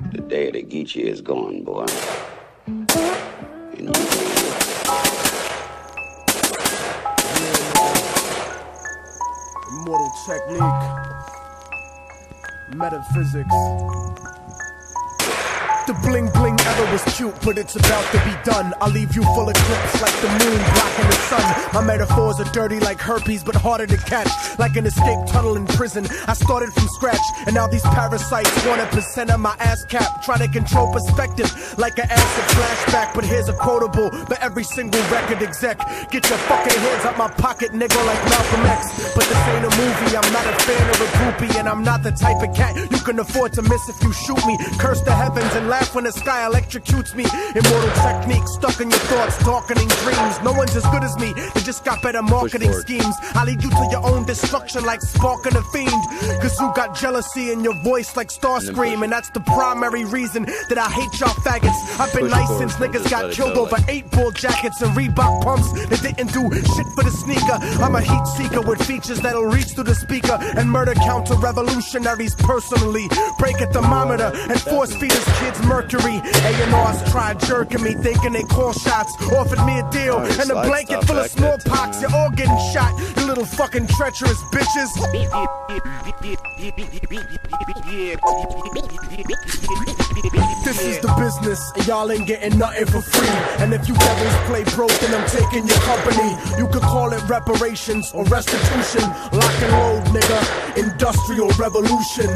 The day of the Geechee is gone, boy. And you Immortal technique, metaphysics. The bling bling ever was cute, but it's about to be done. I'll leave you full of clips like the moon blocking the sun. My metaphors are dirty like herpes, but harder to catch. Like an escape tunnel in prison, I started from scratch, and now these parasites want a percent of my ass cap. Trying to control perspective like an acid flashback. But here's a quotable, but every single record exec, get your fucking hands out my pocket, nigga, like Malcolm X. But this ain't a movie, I'm not a fan of a groupie, and I'm not the type of cat you can afford to miss if you shoot me. Curse the heavens and laugh when the sky electrocutes me. Immortal technique stuck in your thoughts, darkening dreams. No one's as good as me, they just got better marketing schemes. I lead you to your own destruction like sparking a fiend. Cause you got jealousy in your voice like Starscream, and that's the primary reason that I hate y'all faggots. I've been nice since niggas got killed over 8-ball jackets and Reebok pumps that didn't do shit for the sneaker. I'm a heat seeker with features that'll reach through the speaker and murder counter-revolutionaries personally. Break a thermometer and force feed us kids mercury. A&Rs tried jerking me, thinking they call shots. Offered me a deal and a blanket full of smallpox. You're all getting shot, you little fucking treacherous bitches. This is the business, and y'all ain't getting nothing for free. And if you devils play broke, then I'm taking your company. You could call it reparations or restitution. Lock and load, nigga. Industrial revolution.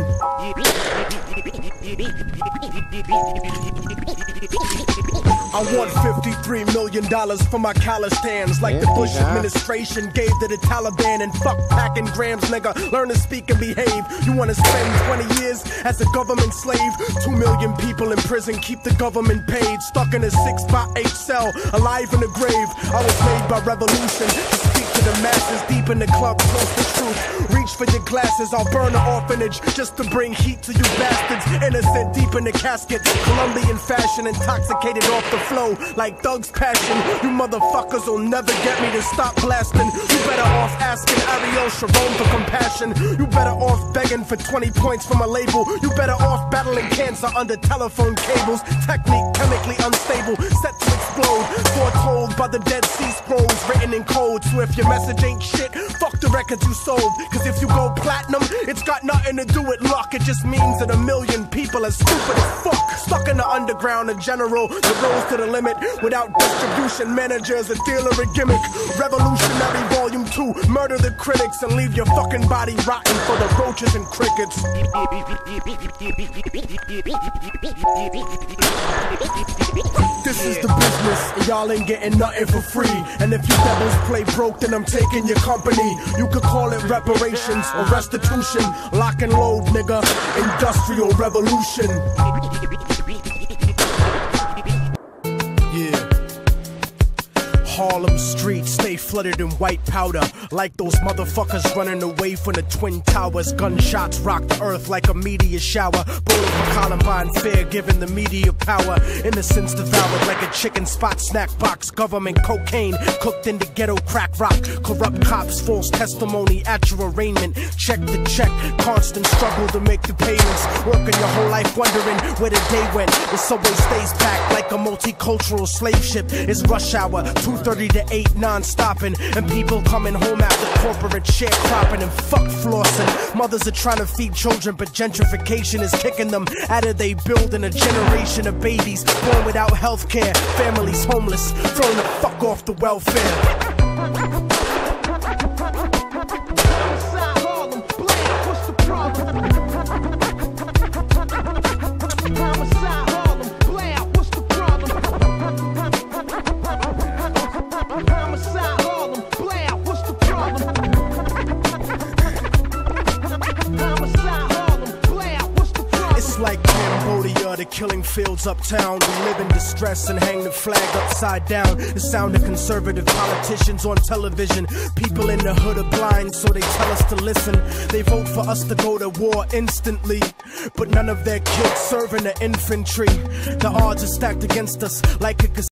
I want $53 million for my college stands, like the Bush administration gave to the Taliban. And fuck packing grams, nigga, learn to speak and behave. You wanna spend 20 years as a government slave? 2 million people in prison, keep the government paid. Stuck in a 6x8 cell, alive in the grave. I was made by revolution to speak to the masses. Deep in the club, close to truth. Reach for your glasses, I'll burn an orphanage just to bring heat to you bastards. Innocent, deep in the casket, Colombian fashion, intoxicated off the flow like Doug's passion. You motherfuckers will never get me to stop blasting. You better off asking Ariel Sharon for compassion. You better off begging for 20 points from a label. You better off battling cancer under telephone cables. Technique chemically unstable, set to explode. Foretold by the Dead Sea Scrolls, written in code. So if your message ain't shit, fuck the records you sold. Cause if you go platinum, it's got nothing to do with luck. It just means that 1 million people are stupid as fuck. Stuck in the underground, a general that rose to the limit. Without distribution managers, a dealer, a gimmick. Revolutionary Volume 2, murder the critics and leave your fucking body rotten for the roaches and crickets. This is the business, and y'all ain't getting nothing for free. And if you devils play broke, then I'm taking your company. You could call it reparations or restitution. Lock and load, nigga. Industrial revolution. Yeah. Harlem streets stay flooded in white powder, like those motherfuckers running away from the Twin Towers. Gunshots rock the earth like a meteor shower. Bullet for Columbine, fear giving the media power. Innocence devoured like a chicken spot snack box. Government cocaine cooked into ghetto crack rock. Corrupt cops, false testimony at your arraignment. Check the check, constant struggle to make the payments. Working your whole life wondering where the day went. The subway stays packed like a multicultural slave ship. It's rush hour, 2:30 to 8, non-stopping. And people coming home after corporate sharecropping and fuck flossing. Mothers are trying to feed children, but gentrification is kicking them out of they building a generation of babies born without health care. Families homeless, throwing the fuck off the welfare. Like Cambodia, the killing fields uptown. We live in distress and hang the flag upside down. The sound of conservative politicians on television. People in the hood are blind, so they tell us to listen. They vote for us to go to war instantly, but none of their kids serve in the infantry. The odds are stacked against us like a